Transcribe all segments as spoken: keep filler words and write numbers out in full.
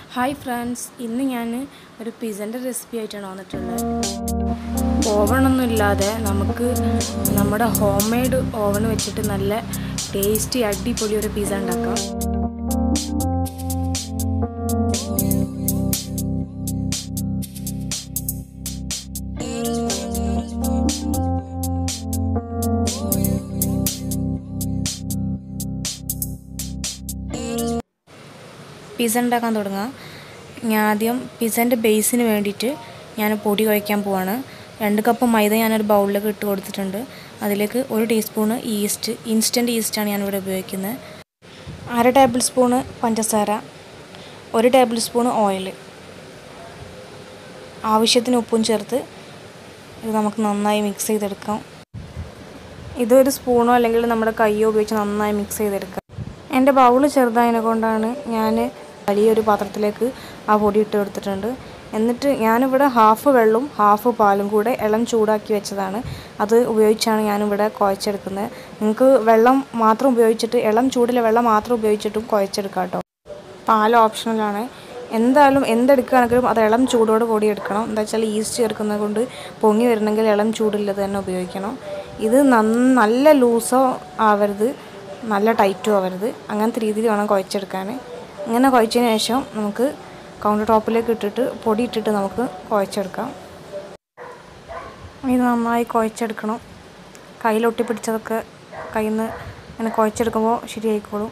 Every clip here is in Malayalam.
ഹായ് ഫ്രണ്ട്സ്, ഇന്ന് ഞാൻ ഒരു പിസ്സൻ്റെ റെസിപ്പി ആയിട്ടാണ് വന്നിട്ടുള്ളത്. ഓവണൊന്നും ഇല്ലാതെ നമുക്ക് നമ്മുടെ ഹോം മെയ്ഡ് ഓവൺ വെച്ചിട്ട് നല്ല ടേസ്റ്റി അടിപൊളി ഒരു പിസ്സ ഉണ്ടാക്കാം. പിസ്സ ഉണ്ടാക്കാൻ തുടങ്ങാം. ഞാൻ ആദ്യം പിസ്സൻ്റെ ബേസിന് വേണ്ടിയിട്ട് ഞാൻ പൊടി കുഴയ്ക്കാൻ പോവാണ്. രണ്ട് കപ്പ് മൈദ ഞാനൊരു ബൗളിലേക്ക് ഇട്ട് കൊടുത്തിട്ടുണ്ട്. അതിലേക്ക് ഒരു ടീസ്പൂണ് ഈസ്റ്റ്, ഇൻസ്റ്റൻറ്റ് ഈസ്റ്റാണ് ഞാനിവിടെ ഉപയോഗിക്കുന്നത്. അര ടേബിൾ സ്പൂണ് പഞ്ചസാര, ഒരു ടേബിൾ സ്പൂണ് ഓയിൽ, ആവശ്യത്തിന് ഉപ്പും ചേർത്ത് ഇത് നമുക്ക് നന്നായി മിക്സ് ചെയ്തെടുക്കാം. ഇതൊരു സ്പൂണോ അല്ലെങ്കിൽ നമ്മുടെ കയ്യോ ഉപയോഗിച്ച് നന്നായി മിക്സ് ചെയ്തെടുക്കാം. എൻ്റെ ബൗൾ ചെറുതായതിനെ കൊണ്ടാണ് ഞാൻ വലിയൊരു പാത്രത്തിലേക്ക് ആ പൊടി ഇട്ട് കൊടുത്തിട്ടുണ്ട്. എന്നിട്ട് ഞാനിവിടെ ഹാഫ് വെള്ളവും ഹാഫ് പാലും കൂടെ ഇളം ചൂടാക്കി വെച്ചതാണ്. അത് ഉപയോഗിച്ചാണ് ഞാനിവിടെ കുഴച്ചെടുക്കുന്നത്. നിങ്ങൾക്ക് വെള്ളം മാത്രം ഉപയോഗിച്ചിട്ട് ഇളം ചൂടിലെ വെള്ളം മാത്രം ഉപയോഗിച്ചിട്ടും കുഴച്ചെടുക്കാം കേട്ടോ. പാൽ ഓപ്ഷണലാണ്. എന്തായാലും എന്തെടുക്കുകയാണെങ്കിലും അത് ഇളം ചൂടോട് കൂടി എടുക്കണം. എന്താ വെച്ചാൽ ഈസ്റ്റ് ചേർക്കുന്നത് കൊണ്ട് പൊങ്ങി വരണമെങ്കിൽ ഇളം ചൂടില്ലത് തന്നെ ഉപയോഗിക്കണം. ഇത് നല്ല ലൂസോ ആവരുത്, നല്ല ടൈറ്റും ആവരുത്. അങ്ങനത്തെ രീതിയിൽ വേണം കുഴച്ചെടുക്കാൻ. ഇങ്ങനെ കുഴച്ചതിന് ശേഷം നമുക്ക് കൗണ്ടർ ടോപ്പിലേക്ക് ഇട്ടിട്ട് പൊടി ഇട്ടിട്ട് നമുക്ക് കുഴച്ചെടുക്കാം. ഇത് നന്നായി കുഴച്ചെടുക്കണം. കയ്യിലൊട്ടി പിടിച്ചതൊക്കെ കയ്യിൽ നിന്ന് ഇങ്ങനെ കുഴച്ചെടുക്കുമ്പോൾ ശരിയായിക്കോളും.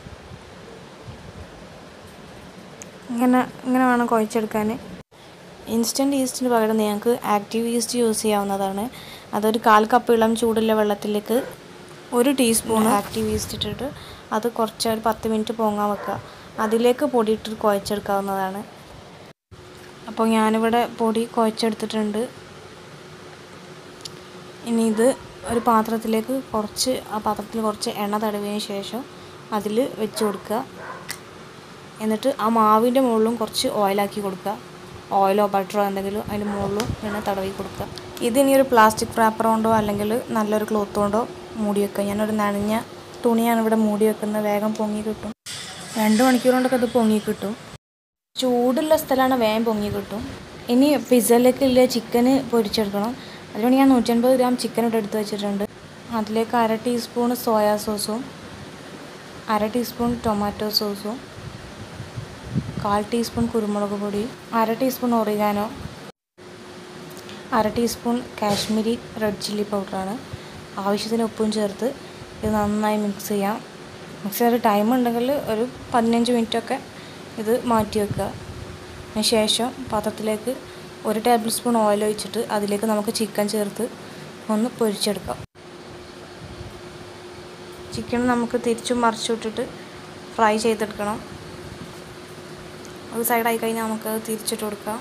ഇങ്ങനെ ഇങ്ങനെ വേണം കുഴച്ചെടുക്കാൻ. ഇൻസ്റ്റൻറ്റ് ഈസ്റ്റിന് പകരം നിങ്ങൾക്ക് ആക്റ്റീവ് ഈസ്റ്റ് യൂസ് ചെയ്യാവുന്നതാണ്. അതൊരു കാൽ കപ്പ് ഇളം ചൂടുള്ള വെള്ളത്തിലേക്ക് ഒരു ടീസ്പൂൺ ആക്റ്റീവ് ഈസ്റ്റ് ഇട്ടിട്ട് അത് കുറച്ച് ഒരു പത്ത് മിനിറ്റ് പൊങ്ങാൻ വെക്കുക. അതിലേക്ക് പൊടി ഇട്ടിട്ട് കുഴച്ചെടുക്കാവുന്നതാണ്. അപ്പോൾ ഞാനിവിടെ പൊടി കുഴച്ചെടുത്തിട്ടുണ്ട്. ഇനി ഇത് ഒരു പാത്രത്തിലേക്ക് കുറച്ച് ആ പാത്രത്തിൽ കുറച്ച് എണ്ണ തടവിയതിന് ശേഷം അതിൽ വെച്ച് കൊടുക്കുക. എന്നിട്ട് ആ മാവിൻ്റെ മുകളിലും കുറച്ച് ഓയിലാക്കി കൊടുക്കുക. ഓയിലോ ബട്ടറോ എന്തെങ്കിലും അതിൻ്റെ മുകളിലും എണ്ണ തടവി കൊടുക്കുക. ഇതിനി ഒരു പ്ലാസ്റ്റിക് റാപ്പർ കൊണ്ടോ അല്ലെങ്കിൽ നല്ലൊരു ക്ലോത്ത് കൊണ്ടോ മൂടി വെക്കുക. ഞാനൊരു നനഞ്ഞ തുണിയാണ് ഇവിടെ മൂടി വെക്കുന്നത്. വേഗം പൊങ്ങി കിട്ടും. രണ്ട് മണിക്കൂർ കൊണ്ടൊക്കെ ഇത് പൊങ്ങി കിട്ടും. ചൂടുള്ള സ്ഥലമാണ്, വേഗം പൊങ്ങി കിട്ടും. ഇനി പിസ്സയിലേക്കുള്ള ചിക്കന് പൊരിച്ചെടുക്കണം. അതിനുവേണ്ടി ഞാൻ നൂറ്റൻപത് ഗ്രാം ചിക്കൻ ഇവിടെ എടുത്ത് വെച്ചിട്ടുണ്ട്. അതിലേക്ക് അര ടീസ്പൂൺ സോയാ സോസും അര ടീസ്പൂൺ ടൊമാറ്റോ സോസും കാൽ ടീസ്പൂൺ കുരുമുളക് പൊടി, അര ടീസ്പൂൺ ഒറിഗാനോ, അര ടീസ്പൂൺ കാശ്മീരി റെഡ് ചില്ലി പൗഡറാണ്. ആവശ്യത്തിന് ഉപ്പും ചേർത്ത് ഇത് നന്നായി മിക്സ് ചെയ്യാം. മിക്സ് ചെയ്ത് ടൈം ഉണ്ടെങ്കിൽ ഒരു പതിനഞ്ച് മിനിറ്റൊക്കെ ഇത് മാറ്റി വെക്കുക. അതിന് ശേഷം പാത്രത്തിലേക്ക് ഒരു ടേബിൾ സ്പൂൺ ഓയിൽ ഒഴിച്ചിട്ട് അതിലേക്ക് നമുക്ക് ചിക്കൻ ചേർത്ത് ഒന്ന് പൊരിച്ചെടുക്കാം. ചിക്കൻ നമുക്ക് തിരിച്ചും മറിച്ചിട്ടിട്ട് ഫ്രൈ ചെയ്തെടുക്കണം. അത് സൈഡായി കഴിഞ്ഞാൽ നമുക്ക് തിരിച്ചിട്ട് കൊടുക്കാം.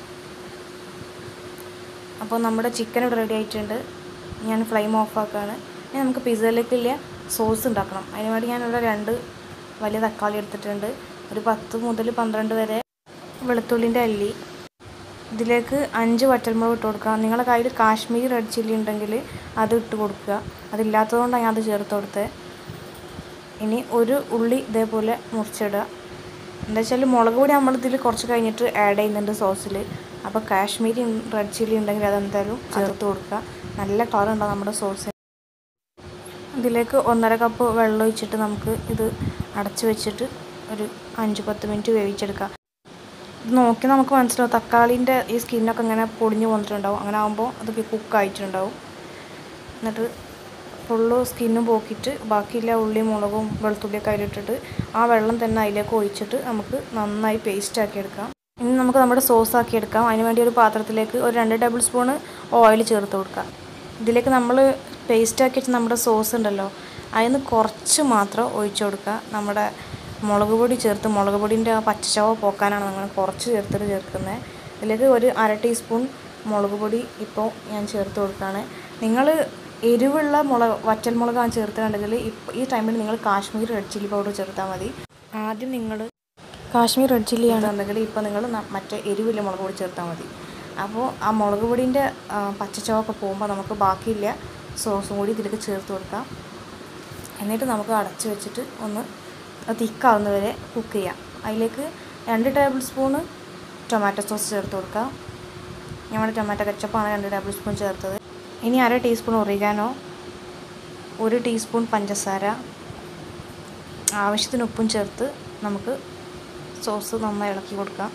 അപ്പോൾ നമ്മുടെ ചിക്കൻ ഇവിടെ റെഡി ആയിട്ടുണ്ട്. ഞാൻ ഫ്ലെയിം ഓഫാക്കുകയാണ്. ഇനി നമുക്ക് പിസ്സയിലേക്കുള്ള സോസ് ഉണ്ടാക്കണം. അതിന് വേണ്ടി ഞാനിവിടെ രണ്ട് വലിയ തക്കാളി എടുത്തിട്ടുണ്ട്. ഒരു പത്ത് മുതൽ പന്ത്രണ്ട് വരെ വെളുത്തുള്ളിൻ്റെ അല്ലി, ഇതിലേക്ക് അഞ്ച് വറ്റൽമുളക് ഇട്ട് കൊടുക്കുക. നിങ്ങളുടെ കയ്യിൽ കാശ്മീരി റെഡ് ചില്ലി ഉണ്ടെങ്കിൽ അത് ഇട്ട് കൊടുക്കുക. അതില്ലാത്തതുകൊണ്ടാണ് ഞാൻ അത് ചേർത്ത് കൊടുത്തത്. ഇനി ഒരു ഉള്ളി ഇതേപോലെ മുറിച്ചിടുക. എന്താ വെച്ചാൽ മുളക് പൊടി നമ്മളിതിൽ കുറച്ച് കഴിഞ്ഞിട്ട് ആഡ് ചെയ്യുന്നുണ്ട് സോസിൽ. അപ്പോൾ കാശ്മീരി റെഡ് ചില്ലി ഉണ്ടെങ്കിൽ അതെന്തായാലും ചേർത്ത് കൊടുക്കുക. നല്ല കളർ ഉണ്ടാവും നമ്മുടെ സോസ്. ഇതിലേക്ക് ഒന്നര കപ്പ് വെള്ളം ഒഴിച്ചിട്ട് നമുക്ക് ഇത് അടച്ച് വെച്ചിട്ട് ഒരു അഞ്ച് പത്ത് മിനിറ്റ് വേവിച്ചെടുക്കാം. ഇത് നോക്കി നമുക്ക് മനസ്സിലാവും തക്കാളീൻ്റെ ഈ സ്കിന്നൊക്കെ ഇങ്ങനെ പൊടിഞ്ഞ് വന്നിട്ടുണ്ടാവും. അങ്ങനെ ആകുമ്പോൾ അതൊക്കെ കുക്കായിട്ടുണ്ടാവും. എന്നിട്ട് ഫുള്ള് സ്കിന്നും പോക്കിയിട്ട് ബാക്കിയുള്ള ഉള്ളിയും മുളകും വെളുത്തുള്ളിയൊക്കെ അതിലിട്ടിട്ട് ആ വെള്ളം തന്നെ അതിലേക്ക് ഒഴിച്ചിട്ട് നമുക്ക് നന്നായി പേസ്റ്റ് ആക്കി എടുക്കാം. ഇനി നമുക്ക് നമ്മുടെ സോസ് ആക്കി എടുക്കാം. അതിന് വേണ്ടി ഒരു പാത്രത്തിലേക്ക് ഒരു രണ്ട് ടേബിൾ സ്പൂണ് ഓയിൽ ചേർത്ത് കൊടുക്കാം. ഇതിലേക്ക് നമ്മൾ പേസ്റ്റ് ആക്കി വെച്ച് നമ്മുടെ സോസ് ഉണ്ടല്ലോ, അതിന് കുറച്ച് മാത്രം ഒഴിച്ചു കൊടുക്കുക. നമ്മുടെ മുളക് പൊടി ചേർത്ത് മുളക് പൊടിൻ്റെ ആ പച്ചച്ചവ പോക്കാനാണ് നമ്മൾ കുറച്ച് ചേർത്തിട്ട് ചേർക്കുന്നത്. ഇതിലേക്ക് ഒരു അര ടീസ്പൂൺ മുളക് പൊടി ഇപ്പോൾ ഞാൻ ചേർത്ത് കൊടുക്കുകയാണ്. നിങ്ങൾ എരിവുള്ള മുളക് വറ്റൽമുളകാണ് ചേർത്തിട്ടുണ്ടെങ്കിൽ ഇപ്പോൾ ഈ ടൈമിൽ നിങ്ങൾ കാശ്മീർ റെഡ് ചില്ലി പൗഡർ ചേർത്താൽ മതി. ആദ്യം നിങ്ങൾ കാശ്മീർ റെഡ് ചില്ലി ആണെന്നുണ്ടെങ്കിൽ ഇപ്പോൾ നിങ്ങൾ മറ്റേ എരിവില്ല മുളക് പൊടി ചേർത്താൽ മതി. അപ്പോൾ ആ മുളക് പൊടിൻ്റെ പച്ചച്ചവൊക്കെ പോകുമ്പോൾ നമുക്ക് ബാക്കിയില്ല സോസും കൂടി ഇതിലേക്ക് ചേർത്ത് കൊടുക്കാം. എന്നിട്ട് നമുക്ക് അടച്ച് വെച്ചിട്ട് ഒന്ന് തിക്കാവുന്നവരെ കുക്ക് ചെയ്യാം. അതിലേക്ക് രണ്ട് ടേബിൾ സ്പൂണ് ടൊമാറ്റോ സോസ് ചേർത്ത് കൊടുക്കാം. ഞങ്ങളുടെ ടൊമാറ്റോ കെച്ചപ്പാണ് രണ്ട് ടേബിൾ സ്പൂൺ ചേർത്തത്. ഇനി അര ടീസ്പൂൺ ഒറിഗാനോ, ഒരു ടീസ്പൂൺ പഞ്ചസാര, ആവശ്യത്തിന് ഉപ്പും ചേർത്ത് നമുക്ക് സോസ് നന്നായി ഇളക്കി കൊടുക്കാം.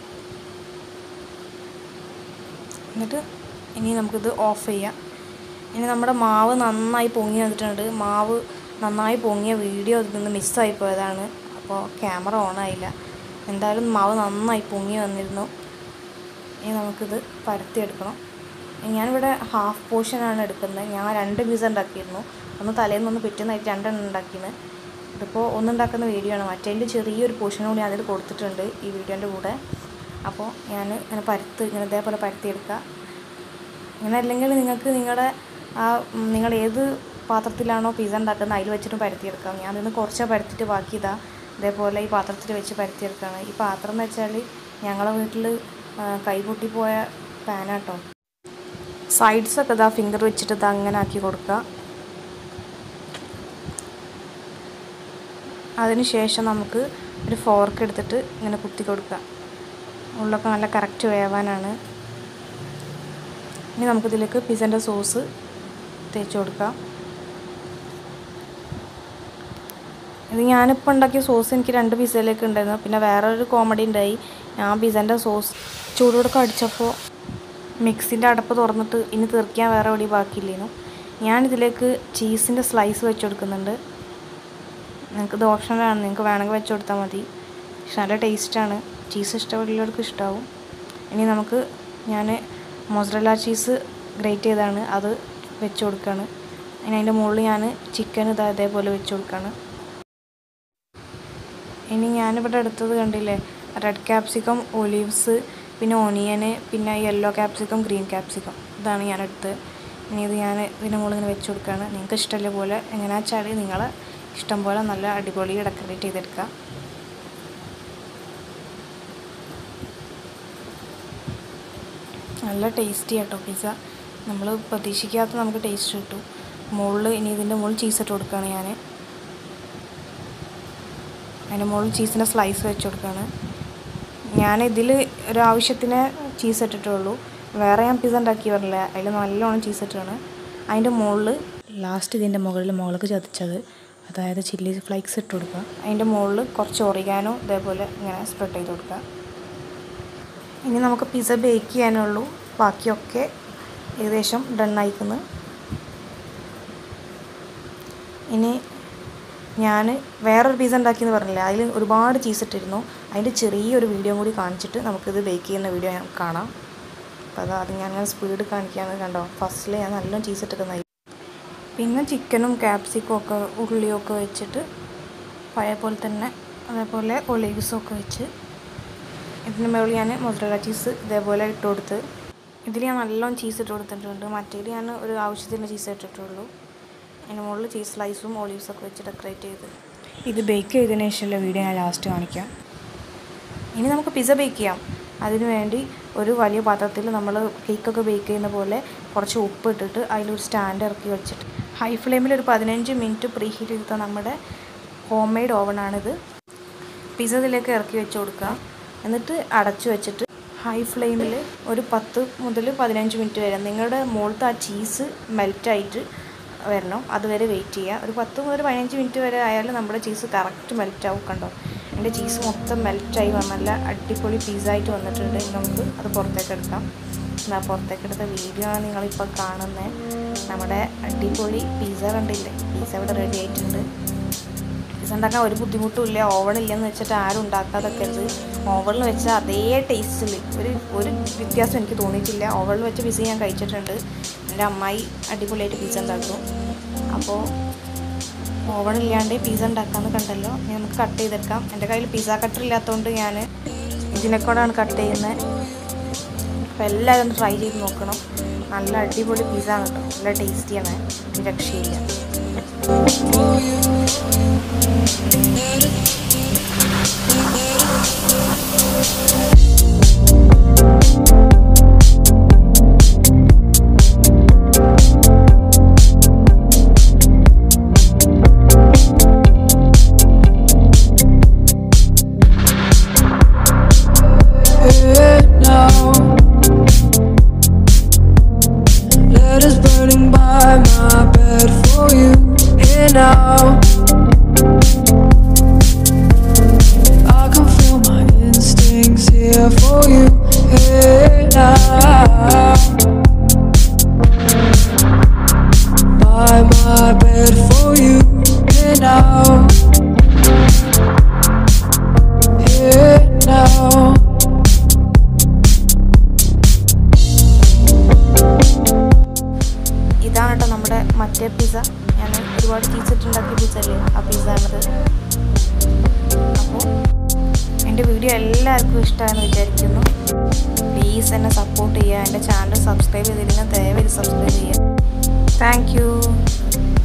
എന്നിട്ട് ഇനി നമുക്കിത് ഓഫ് ചെയ്യാം. ഇനി നമ്മുടെ മാവ് നന്നായി പൊങ്ങി വന്നിട്ടുണ്ട്. മാവ് നന്നായി പൊങ്ങിയ വീഡിയോ ഇതിൽ നിന്ന് മിസ്സായി പോയതാണ്. അപ്പോൾ ക്യാമറ ഓണായില്ല. എന്തായാലും മാവ് നന്നായി പൊങ്ങി വന്നിരുന്നു. ഇനി നമുക്കിത് പരത്തിയെടുക്കണം. ഞാനിവിടെ ഹാഫ് പോർഷനാണ് എടുക്കുന്നത്. ഞാൻ രണ്ട് പീസ ഉണ്ടാക്കിയിരുന്നു. ഒന്ന് തലേന്നൊന്ന് പിറ്റേന്നായിട്ട് രണ്ടെണ്ണം ഉണ്ടാക്കിയത്. ഇതിപ്പോൾ ഒന്നുണ്ടാക്കുന്ന വീഡിയോ ആണ്. മറ്റേതിൻ്റെ ചെറിയൊരു പോർഷൻ കൂടി അതിൽ കൊടുത്തിട്ടുണ്ട് ഈ വീഡിയോൻ്റെ കൂടെ. അപ്പോൾ ഞാൻ ഇങ്ങനെ പരത്ത് ഇങ്ങനെ ഇതേപോലെ പരത്തിയെടുക്കുക. ഇങ്ങനെ അല്ലെങ്കിൽ നിങ്ങൾക്ക് നിങ്ങളുടെ ആ നിങ്ങൾ ഏത് പാത്രത്തിലാണോ പിസ്സ ഉണ്ടാക്കുന്നത് അതിൽ വെച്ചിട്ട് പരത്തിയെടുക്കാം. ഞാൻ ഇതിന് കുറച്ച് പരത്തിയിട്ട് ബാക്കി ഇതാ ഇതേപോലെ ഈ പാത്രത്തിൽ വെച്ച് പരത്തിയെടുക്കുകയാണ്. ഈ പാത്രം എന്ന് വെച്ചാൽ ഞങ്ങളെ വീട്ടിൽ കൈ പൊട്ടിപ്പോയ പാനാട്ടോ. സൈഡ്സൊക്കെ ഇതാ ഫിംഗർ വെച്ചിട്ട് ഇതാ അങ്ങനെ ആക്കി കൊടുക്കുക. അതിന് ശേഷം നമുക്ക് ഒരു ഫോർക്ക് എടുത്തിട്ട് ഇങ്ങനെ കുത്തി കൊടുക്കുക. ഉള്ളൊക്കെ നല്ല കറക്റ്റ് വേവാനാണ്. ഇനി നമുക്കിതിലേക്ക് പിസ്സൻ്റെ സോസ് തേച്ച് കൊടുക്കാം. ഇത് ഞാനിപ്പോൾ ഉണ്ടാക്കിയ സോസ് എനിക്ക് രണ്ട് പിസ്സയിലേക്ക് ഉണ്ടായിരുന്നു. പിന്നെ വേറൊരു കോമഡി ഉണ്ടായി. ഞാൻ പിസ്സൻ്റെ സോസ് ചൂടോടൊക്കെ അടിച്ചപ്പോൾ മിക്സിൻ്റെ അടപ്പ് തുറന്നിട്ട് ഇനി തീർക്കാൻ വേറെ എവിടെ ബാക്കിയില്ലേനു. ഞാനിതിലേക്ക് ചീസിൻ്റെ സ്ലൈസ് വെച്ച് കൊടുക്കുന്നുണ്ട്. നിങ്ങൾക്ക് ഇത് ഓപ്ഷനിലാണ്, നിങ്ങൾക്ക് വേണമെങ്കിൽ വെച്ച് കൊടുത്താൽ മതി. പക്ഷെ നല്ല ടേസ്റ്റാണ്. ചീസ് ഇഷ്ടമുള്ളവർക്ക് ഇഷ്ടമാവും. ഇനി നമുക്ക് ഞാൻ മൊസറല്ല ചീസ് ഗ്രേറ്റ് ചെയ്താണ് അത് വെച്ച് കൊടുക്കുകയാണ്. ഇനി അതിൻ്റെ മുകളിൽ ഞാൻ ചിക്കൻ ഇതാ ഇതേപോലെ വെച്ച് കൊടുക്കുകയാണ്. ഇനി ഞാനിവിടെ എടുത്തത് കണ്ടില്ലേ, റെഡ് ക്യാപ്സിക്കം, ഒലീവ്സ്, പിന്നെ ഓണിയന്, പിന്നെ യെല്ലോ ക്യാപ്സിക്കം, ഗ്രീൻ ക്യാപ്സിക്കം, ഇതാണ് ഞാനെടുത്തത്. ഇനി ഇത് ഞാൻ ഇതിൻ്റെ മുകളിൽ ഇങ്ങനെ വെച്ച് കൊടുക്കുകയാണ്. നിങ്ങൾക്ക് ഇഷ്ടമുള്ള പോലെ എങ്ങനെയാ വെച്ചാൽ നിങ്ങൾ ഇഷ്ടം പോലെ നല്ല അടിപൊളി ഡെക്കറേറ്റ് ചെയ്തെടുക്കുക. നല്ല ടേസ്റ്റി ആട്ടോ പിസ്സ. നമ്മൾ പ്രതീക്ഷിക്കാത്ത നമുക്ക് ടേസ്റ്റ് കിട്ടും. മുകളിൽ ഇനി ഇതിൻ്റെ മുകളിൽ ചീസ് ഇട്ട് കൊടുക്കുകയാണ് ഞാൻ. അതിൻ്റെ മുകളിൽ ചീസിൻ്റെ സ്ലൈസ് വെച്ച് കൊടുക്കുകയാണ്. ഞാനിതിൽ ഒരാവശ്യത്തിന് ചീസ് ഇട്ടിട്ടുള്ളൂ. വേറെ ഞാൻ പിസ്സ ഉണ്ടാക്കി വരില്ല. അതിൽ നല്ലോണം ചീസ് ഇട്ടാണ്. അതിൻ്റെ മുകളിൽ ലാസ്റ്റ് ഇതിൻ്റെ മുകളിൽ മുളക് ചതച്ചത്, അതായത് ചില്ലി ഫ്ലേക്സ് ഇട്ട് കൊടുക്കുക. അതിൻ്റെ മുകളിൽ കുറച്ച് ഒറിഗാനോ ഇതേപോലെ ഇങ്ങനെ സ്പ്രെഡ് ചെയ്ത് കൊടുക്കുക. ഇനി നമുക്ക് പിസ്സ ബേക്ക് ചെയ്യാനുള്ളൂ. ബാക്കിയൊക്കെ ഏകദേശം ഡൺ ആയിക്കുന്നു. ഇനി ഞാൻ വേറൊരു പിസ്സ ഉണ്ടാക്കിയെന്ന് പറഞ്ഞില്ല, അതിൽ ഒരുപാട് ചീസ് ഇട്ടിരുന്നു. അതിൻ്റെ ചെറിയൊരു വീഡിയോ കൂടി കാണിച്ചിട്ട് നമുക്കിത് ബേക്ക് ചെയ്യുന്ന വീഡിയോ കാണാം. അപ്പോൾ അത് അത് ഞാൻ സ്പീഡ് കാണിക്കുകയാണ്. കണ്ടോ, ഫസ്റ്റിൽ ഞാൻ നല്ലോണം ചീസ് ഇട്ടിരുന്നായി. പിന്നെ ചിക്കനും ക്യാപ്സിക്കും ഒക്കെ ഉള്ളിയൊക്കെ വെച്ചിട്ട് പഴയ പോലെ തന്നെ അതേപോലെ ഒലീവ്സൊക്കെ വെച്ച് ഇതിന് മുകളിൽ ഞാൻ മൊസറല്ല ചീസ് ഇതേപോലെ ഇട്ട് കൊടുത്ത്, ഇതിൽ ഞാൻ നല്ലോണം ചീസ് ഇട്ട് കൊടുത്തിട്ടുണ്ട്. മറ്റേത് ഞാൻ ഒരു ആവശ്യത്തിന് ചീസ് ഇട്ടിട്ടുള്ളൂ. അതിന് മുകളിൽ ചീസ് സ്ലൈസും ഒലീവ്സൊക്കെ വെച്ച് ഡെക്കറേറ്റ് ചെയ്ത് ഇത് ബേക്ക് ചെയ്തതിന് ശേഷമുള്ള വീഡിയോ ഞാൻ ലാസ്റ്റ് കാണിക്കാം. ഇനി നമുക്ക് പിസ്സ ബേക്ക് ചെയ്യാം. അതിനു വേണ്ടി ഒരു വലിയ പാത്രത്തിൽ നമ്മൾ കേക്കൊക്കെ ബേക്ക് ചെയ്യുന്ന പോലെ കുറച്ച് ഉപ്പ് ഇട്ടിട്ട് അതിലൊരു സ്റ്റാൻഡ് ഇറക്കി വെച്ചിട്ട് ഹൈ ഫ്ലെയിമിൽ ഒരു പതിനഞ്ച് മിനിറ്റ് പ്രീ ഹീറ്റ് ചെയ്ത നമ്മുടെ ഹോം മെയ്ഡ് ഓവനാണിത്. പിസ്സ ഇതിലേക്ക് ഇറക്കി വെച്ച് കൊടുക്കുക. എന്നിട്ട് അടച്ചു വെച്ചിട്ട് ഹൈ ഫ്ലെയിമിൽ ഒരു പത്ത് മുതൽ പതിനഞ്ച് മിനിറ്റ് വരെ നിങ്ങളുടെ മുകളിലത്തെ ആ ചീസ് മെൽറ്റായിട്ട് വരണം. അതുവരെ വെയിറ്റ് ചെയ്യുക. ഒരു പത്ത് മുതൽ പതിനഞ്ച് മിനിറ്റ് വരെ ആയാലും നമ്മുടെ ചീസ് കറക്റ്റ് മെൽറ്റാവും. കണ്ടോ, എൻ്റെ ചീസ് മൊത്തം മെൽറ്റായി നല്ല അടിപൊളി പിസ്സ ആയിട്ട് വന്നിട്ടുണ്ട്. നമുക്ക് അത് പുറത്തേക്ക് എടുക്കാം. എന്താ പുറത്തേക്ക് എടുത്ത വീഡിയോ ആണ് നിങ്ങളിപ്പോൾ കാണുന്നത്. നമ്മുടെ അടിപൊളി പിസ്സ കണ്ടില്ലേ, പിസ്സ ഇവിടെ റെഡി ആയിട്ടുണ്ട്. പിസ്സ ഉണ്ടാക്കാൻ ഒരു ബുദ്ധിമുട്ടും ഇല്ല. ഓവണില്ലെന്ന് വെച്ചിട്ട് ആരും ഉണ്ടാക്കാതൊക്കെ ഉണ്ട്. ഓവണിൽ വെച്ച അതേ ടേസ്റ്റിൽ ഒരു ഒരു വ്യത്യാസം എനിക്ക് തോന്നിയിട്ടില്ല. ഓവണിൽ വെച്ച പിസ്സ ഞാൻ കഴിച്ചിട്ടുണ്ട്. എൻ്റെ അമ്മായി അടിപൊളിയായിട്ട് പിസ്സ ഉണ്ടാക്കും. അപ്പോൾ ഓവണില്ലാണ്ട് പിസ്സ ഉണ്ടാക്കാമെന്ന് കണ്ടല്ലോ. ഇനി നമുക്ക് കട്ട് ചെയ്തെടുക്കാം. എൻ്റെ കയ്യിൽ പിസ്സ കട്ടർ ഇല്ലാത്തതുകൊണ്ട് ഞാൻ ഇതിനെക്കൊണ്ടാണ് കട്ട് ചെയ്യുന്നത്. അപ്പോൾ എല്ലാവരും ഒന്ന് ട്രൈ ചെയ്ത് നോക്കണം. നല്ല അടിപൊളി പിസ്സ ആണ് കേട്ടോ. നല്ല ടേസ്റ്റിയാണ്, രക്ഷയില്ല. വീഡിയോ എല്ലാവർക്കും ഇഷ്ടമാണെന്ന് വിചാരിക്കുന്നു. പ്ലീസ് എന്നെ സപ്പോർട്ട് ചെയ്യുക. എൻ്റെ ചാനൽ സബ്സ്ക്രൈബ് ചെയ്തില്ലെങ്കിൽ ദയവായി സബ്സ്ക്രൈബ് ചെയ്യുക. Thank U.